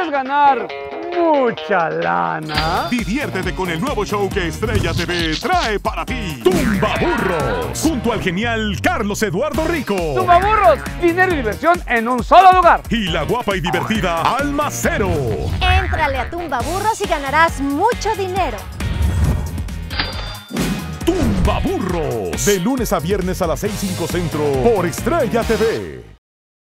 ¿Quieres ganar mucha lana? Diviértete con el nuevo show que Estrella TV trae para ti. Tumbaburros, junto al genial Carlos Eduardo Rico. ¡Tumbaburros! Dinero y diversión en un solo lugar. Y la guapa y divertida Alma Cero. Éntrale a Tumbaburros y ganarás mucho dinero. Tumbaburros, de lunes a viernes a las 6:05 Centro por Estrella TV.